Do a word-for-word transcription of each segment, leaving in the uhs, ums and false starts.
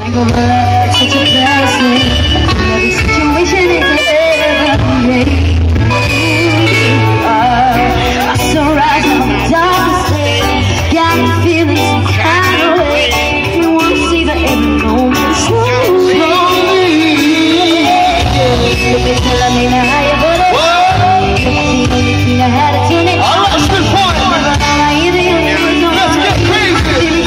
Think of her like such a blessing. Every situation is ever ready. I sunrise on the darkest day. Got me feeling some kind of way. You wanna see that every moment slowly. You've been telling me now how you put it. You've been telling me how to turn it. Alright, let's get fun. Let's get crazy.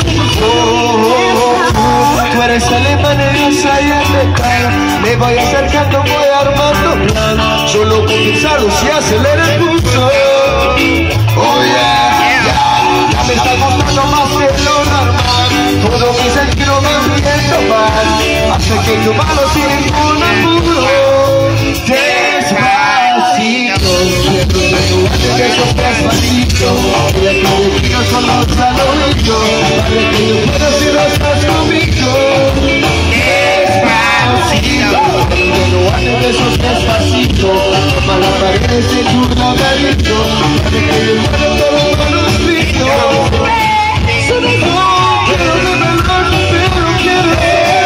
Tú eres alemana, yo soy el mecano. Me voy acercando, voy armando plan. Solo con pensarlo si acelera el pulso. Oh yeah, yeah. Ya me está gustando más que lo normal. Todo me dice que no me siento mal. Hace que yo malo sin ningún apuro. Despacito, siento que tú haces eso despacito. Y aquí de que yo solo salgo yo. Para que yo pueda si no estás conmigo. Despacito, que no haces eso despacito. Toma la pared de tu laberinto. Para que yo pueda todo manuscrito. Quiero que me lo pero quiero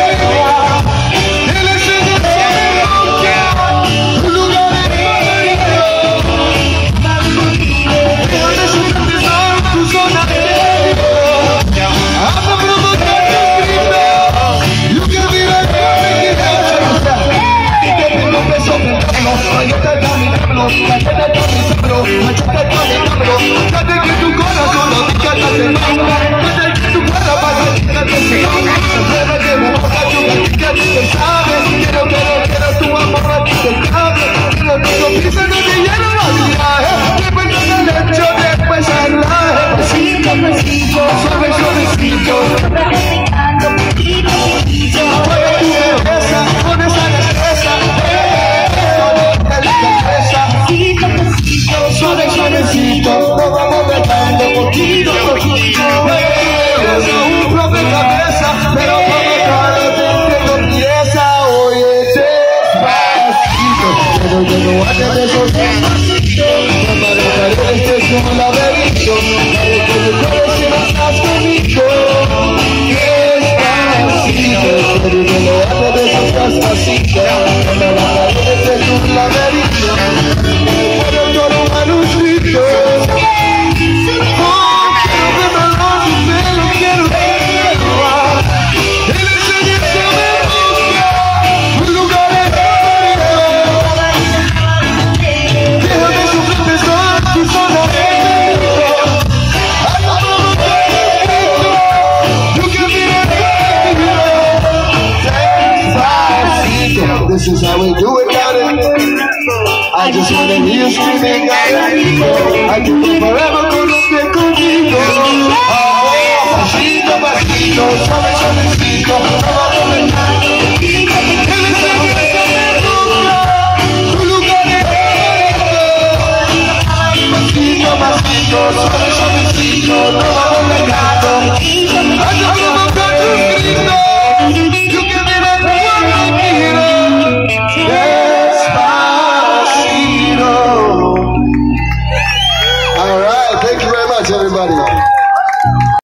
this is how we do it, darling. I just wanna hear you screaming, I let you go. I can live forever, conozco conmigo. Oh, pasito, pasito, suave, suavecito. Vamos caminando. Él es el que me busca. Tu lugar es bonito. Pasito, pasito, suave, suavecito.